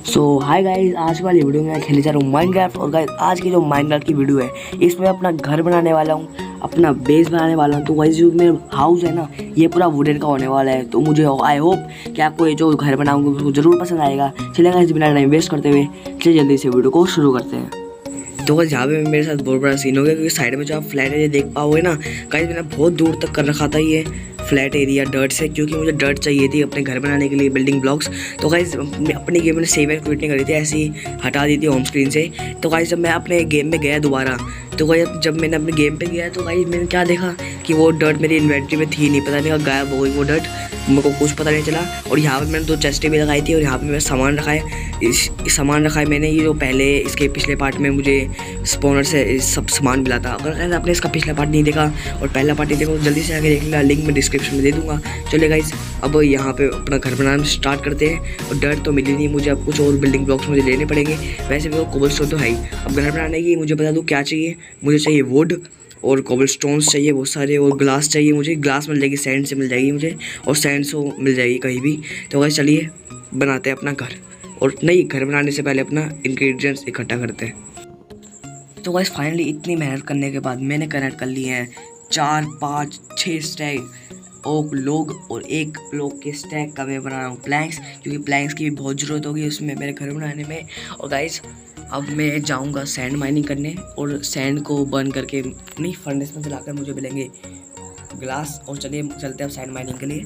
Hi guys, आज वाली video में मैं खेलने जा रहा हूँ माइनक्राफ्ट। और गाइस आज की जो माइनक्राफ्ट की वीडियो है इसमें अपना घर बनाने वाला हूँ, अपना बेस बनाने वाला हूँ। तो गाइस जो मेरा हाउस है ना, ये पूरा वुडन का होने वाला है। तो मुझे आई होप कि आपको ये जो घर बनाऊंगा उसको जरूर पसंद आएगा। चलिए गाइस बिना टाइम वेस्ट करते हुए चलिए जल्दी से वीडियो को शुरू करते हैं। तो गाइस यहाँ पे मेरे साथ बहुत बड़ा सीन हो गया, क्योंकि साइड में जो आप फ्लैट एरिया देख पाओगे ना गाइस, मैंने बहुत दूर तक कर रखा था ये फ्लैट एरिया डर्ट से, क्योंकि मुझे डर्ट चाहिए थी अपने घर बनाने के लिए, बिल्डिंग ब्लॉक्स। तो गाइस अपनी गेम में सेव एंड क्विट नहीं करी थी, ऐसे ही हटा दी थी होम स्क्रीन से। तो गाइस जब मैं अपने गेम में गया दोबारा, तो गाइस जब मैंने अपने गेम पे गया तो गाइस मैंने क्या देखा कि वो डर्ट मेरी इन्वेंट्री में थी नहीं, पता नहीं गायब हो गई वो डर्ट, मेरे को कुछ पता नहीं चला। और यहाँ पे मैंने 2 चेस्टें भी लगाई थी और यहाँ पे मेरा सामान रखा है। इस सामान रखा है मैंने, ये जो पहले इसके पिछले पार्ट में मुझे स्पॉनर से सब सामान मिला था। अगर आपने इसका पिछला पार्ट नहीं देखा और पहला पार्ट नहीं देखा तो जल्दी से आके देख लेना, लिंक मैं डिस्क्रिप्शन में दे दूँगा। चलिए गाइस अब यहाँ पे अपना घर बनाना स्टार्ट करते हैं। और डर तो मिली नहीं मुझे, अब कुछ और बिल्डिंग ब्लॉक्स मुझे लेने पड़ेंगे। वैसे मेरे को कोबलस्टोन तो है ही। अब घर बनाने की मुझे बता दूँ क्या चाहिए। मुझे चाहिए वुड और कोबलस्टोन्स चाहिए बहुत सारे, और ग्लास चाहिए मुझे। ग्लास मिल जाएगी, सैंड से मिल जाएगी मुझे, और सैंड से मिल जाएगी कहीं भी। तो गाइस चलिए बनाते हैं अपना घर। और नहीं, घर बनाने से पहले अपना इंग्रेडिएंट्स इकट्ठा करते हैं। तो गाइस फाइनली इतनी मेहनत करने के बाद मैंने कनेक्ट कर लिए हैं 4 5 6 स्टैक ओक लोग, और 1 लोग के स्टैक का मैं बना रहा हूँ प्लैंक्स, क्योंकि प्लैंक्स की भी बहुत ज़रूरत होगी उसमें मेरे घर बनाने में। और गाइस अब मैं जाऊँगा सैंड माइनिंग करने, और सैंड को बर्न करके नहीं, फर्नेस में जलाकर मुझे मिलेंगे ग्लास। और चलिए चलते हैं अब सैंड माइनिंग के लिए।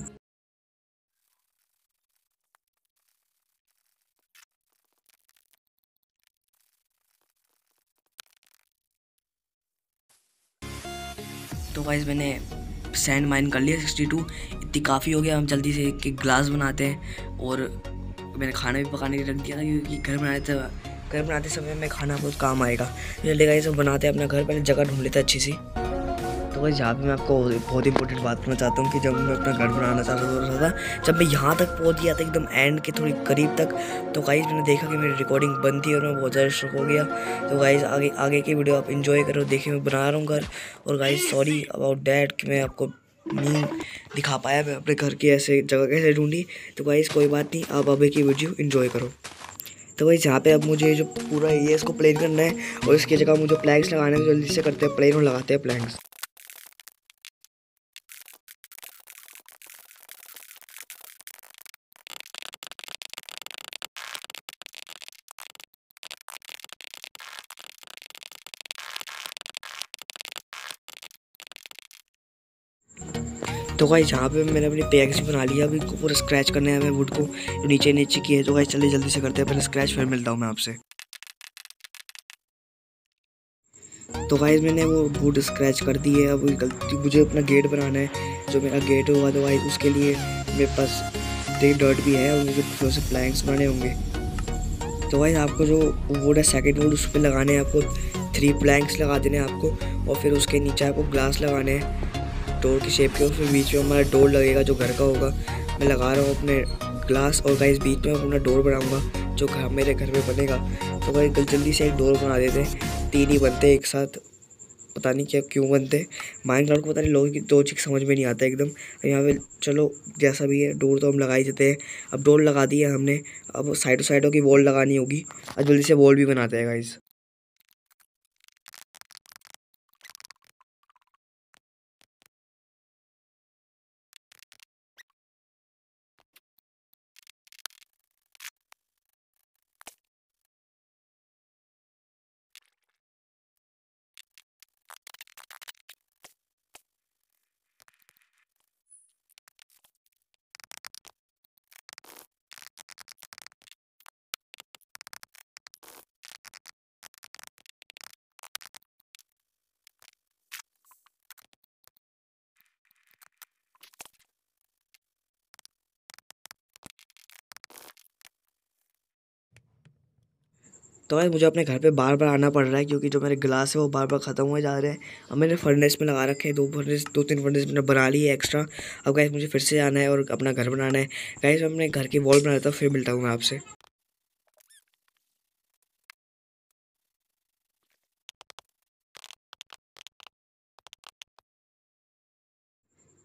तो गाइस मैंने सैंड माइन कर लिया 62, इतनी काफ़ी हो गया। हम जल्दी से एक ग्लास बनाते हैं। और मैंने खाना भी पकाने के लिए रख दिया था, क्योंकि घर बनाते समय में खाना बहुत काम आएगा। जल्दी गाइस सब बनाते हैं अपना घर, पहले जगह ढूंढ लेते हैं अच्छी सी। तो गाइस यहाँ पे मैं आपको बहुत इंपॉर्टेंट बात करना चाहता हूँ कि जब मैं अपना घर बनाना चाहता था, जब मैं यहाँ तक पहुँच गया था एकदम एंड के थोड़ी करीब तक, तो गाइस मैंने देखा कि मेरी रिकॉर्डिंग बंद थी और मैं बहुत ज़्यादा शॉक हो गया। तो गाइस आगे आगे की वीडियो आप इंजॉय करो, देखिए मैं बना रहा हूँ घर। और गाइस सॉरी अबाउट डैट कि मैं आपको नहीं दिखा पाया मैं अपने घर की ऐसे जगह कैसे ढूंढी। तो गाइस कोई बात नहीं, आप आगे की वीडियो इंजॉय करो। तो गाइस यहाँ पे अब मुझे जो पूरा एरिया इसको प्लेन करना है, और इसकी जगह मुझे प्लैंक्स लगाने हैं। जल्दी से करते हैं प्लेन और लगाते हैं प्लैंक्स। तो गाइस यहाँ पे मैंने अपनी पिकैक्स बना लिया। अभी इनको पूरा स्क्रैच करना है हमें वुड को, नीचे नीचे की है। तो गाइस चलिए जल्दी से करते हैं पहले स्क्रैच, फिर मिलता हूँ मैं आपसे। तो गाइस मैंने वो वुड स्क्रैच कर दी है। अब गलती मुझे अपना गेट बनाना है, जो मेरा गेट होगा। तो गाइस उसके लिए मेरे पास डर्ट भी है और मुझे थोड़े से प्लैंक्स बनाने होंगे। तो गाइस आपको जो वुड है सेकंड वुड, उस पर लगाने हैं आपको 3 प्लैंक्स लगा देने हैं आपको। और फिर उसके नीचे आपको ग्लास लगाने हैं डोर की शेप के, और फिर बीच में हमारा डोर लगेगा जो घर का होगा। मैं लगा रहा हूँ अपने ग्लास, और गाइस बीच में अपना डोर बनाऊंगा जो घर मेरे घर में बनेगा। तो गाइस जल्दी से एक डोर बना देते हैं, 3 ही बनते हैं एक साथ, पता नहीं क्या क्यों बनते हैं। माइनक्राफ्ट को पता नहीं, लोगों की लॉजिक समझ में नहीं आता एकदम यहाँ पे। चलो जैसा भी है, डोर तो हम लगा ही देते हैं। अब डोर लगा दी है हमने, अब साइडों की वॉल लगानी होगी। अब जल्दी से वॉल भी बनाते हैं गाइस। तो गाइस मुझे अपने घर पे बार बार आना पड़ रहा है, क्योंकि जो मेरे ग्लास है वो बार बार ख़त्म हुए जा रहे हैं। अब मैंने फर्नेस में लगा रखे हैं 2 3 फर्नेस मैंने बना ली है एक्स्ट्रा। अब गाइस मुझे फिर से आना है और अपना घर बनाना है। गाइस मैं अपने घर की वॉल बना देता हूँ, फिर मिलता हूँ मैं आपसे।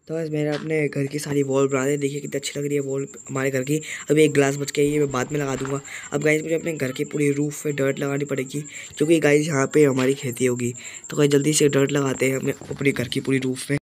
तो बस मैंने अपने घर की सारी वॉल बना दी। देखिए कितनी अच्छी लग रही है वॉल हमारे घर की। अभी एक ग्लास बच गया है, ये मैं बाद में लगा दूंगा। अब गाइस मुझे अपने घर की पूरी रूफ पे डर्ट लगानी पड़ेगी, क्योंकि गाइस यहाँ पे हमारी खेती होगी। तो गाइस जल्दी से डर्ट लगाते हैं अपने घर की पूरी रूफ पे।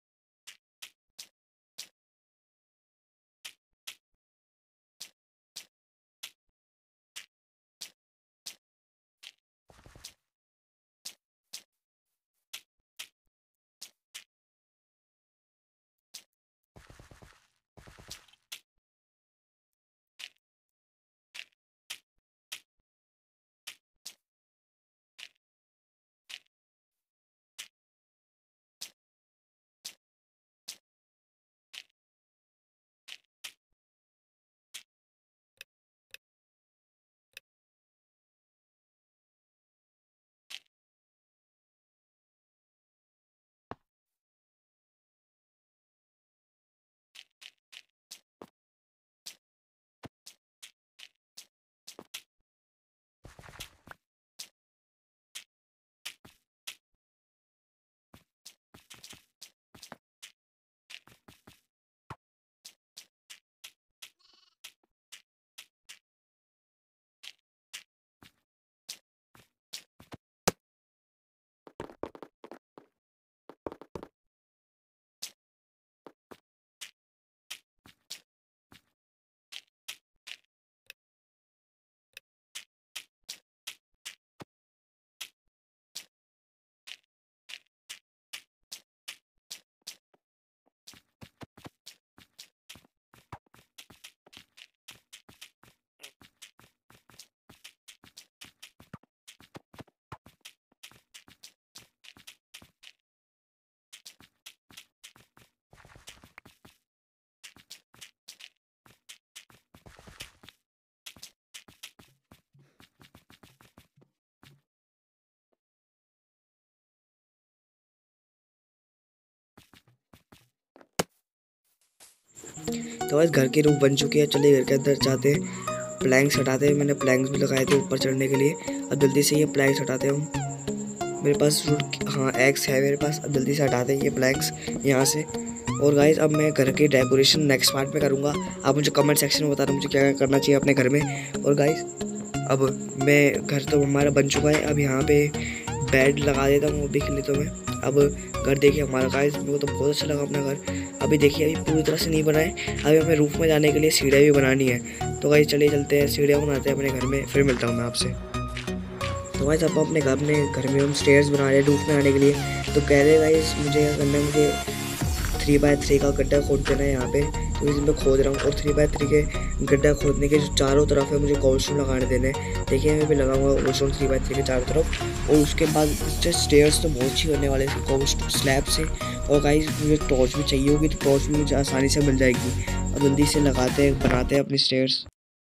तो बस घर की रूफ बन चुकी है। चलिए घर के अंदर जाते हैं, प्लैंक्स हटाते हैं। मैंने प्लैंक्स भी लगाए थे ऊपर चढ़ने के लिए। अब जल्दी से ये प्लैंक्स हटाते हैं हम। मेरे पास फ्रूट, हाँ एग्स है मेरे पास। अब जल्दी से हटाते हैं ये प्लैंक्स यहाँ से। और गाइस अब मैं घर की डेकोरेशन नेक्स्ट पार्ट में करूँगा। आप मुझे कमेंट सेक्शन में बताना मुझे क्या क्या करना चाहिए अपने घर में। और गाइस अब मैं घर तो हमारा बन चुका है। अब यहाँ पे बेड लगा देता हूँ देख ले तो मैं। अब घर देखिए हमारा गाइस, मेरे को तो बहुत अच्छा लगा अपना घर। अभी देखिए अभी पूरी तरह से नहीं बना है, अभी हमें रूफ में जाने के लिए सीढ़ियाँ भी बनानी है। तो गाइस चलिए चलते हैं, सीढ़ियाँ बनाते हैं अपने घर में, फिर मिलता हूँ मैं आपसे। तो गाइस अब अपने घर में हम स्टेयर्स बना रहे हैं रूफ में आने के लिए। तो कह रहे गाइस मुझे क्या करना है, मुझे 3x3 का गड्ढा खोद देना है यहाँ पे। तो इसमें खोद रहा हूँ, और 3x3 के गड्ढा खोदने के जो चारों तरफ है मुझे कोबलस्टोन लगाने देने हैं। देखिए मैं भी लगाऊंगा कोबलस्टोन 3x3 के चारों तरफ। और उसके बाद स्टेयर्स तो बहुत अच्छी होने वाले हैं कोबलस्टोन स्लैब से। और गाइस मुझे टॉर्च भी चाहिए होगी, तो टॉर्च भी मुझे आसानी से मिल जाएगी। अब जल्दी से लगाते हैं, बनाते हैं अपनी स्टेयर्स।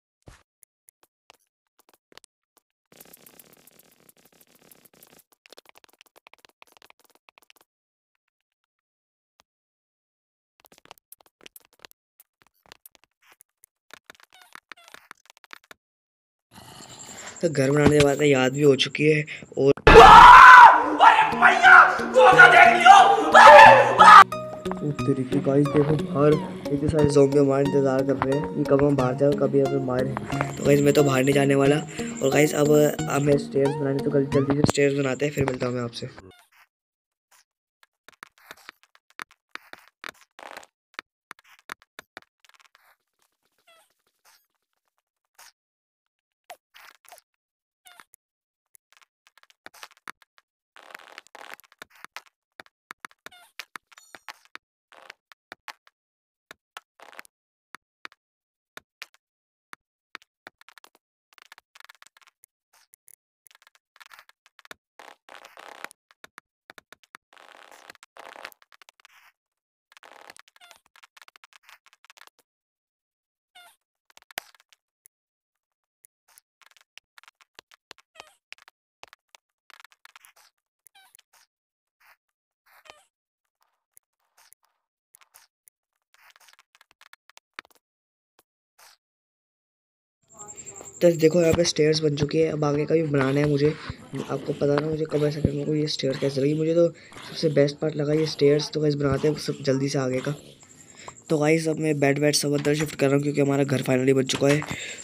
तो घर बनाने के बाद याद भी हो चुकी है। और तरीके गाइस देखो बाहर इतने सारे ज़ॉम्बी हमारा इंतजार कर रहे हैं कि कब हम बाहर जाए कभी हमें मारे। तो गाइस मैं तो बाहर नहीं जाने वाला। और गाइस अब हमें स्टेयर्स बनाने, तो जल्दी से स्टेयर्स बनाते हैं, फिर मिलता हूँ मैं आपसे। तो देखो यहाँ पे स्टेयर्स बन चुकी है। अब आगे का भी बनाना है मुझे। आपको पता ना मुझे कमेंट सेक्शन में ये स्टेयर्स कैसे लगी। मुझे तो सबसे बेस्ट पार्ट लगा ये स्टेयर्स। तो गाइस बनाते हैं सब जल्दी से आगे का। तो गाइस अब मैं बेड वेड सब अंदर शिफ्ट कर रहा हूँ क्योंकि हमारा घर फाइनली बन चुका है।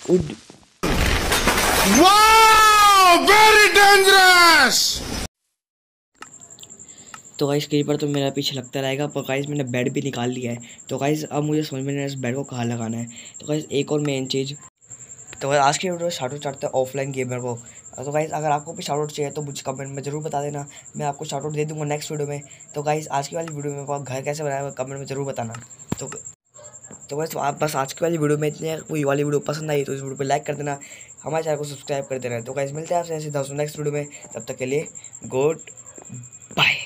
Wow very dangerous. तो गाइस कहीं पर तो मेरा पीछे लगता रहेगा, पर गाइस मैंने बेड भी निकाल लिया है। तो गाइस अब मुझे समझ में नहीं आ रहा इस बेड को कहाँ लगाना है। तो गाइस एक और मेन चीज़, तो गाइस आज की वीडियो में शाउट आउट चाहते हैं ऑफलाइन गेमर को। तो गाइस अगर आपको भी शाउट आउट चाहिए तो मुझे कमेंट में जरूर बता देना, मैं आपको शाउट आउट दे दूँगा नेक्स्ट वीडियो में। तो गाइस आज की वाली वीडियो में आपका घर कैसे बनाया हुआ कमेंट में जरूर बताना। तो बस आप बस आज की वाली वीडियो में इतने, कोई वाली वीडियो पसंद आई तो इस वीडियो पे लाइक कर देना, हमारे चैनल को सब्सक्राइब कर देना। तो गाइस मिलते हैं आपसे ऐसे दोस्तों नेक्स्ट वीडियो में, तब तक के लिए गुड बाय।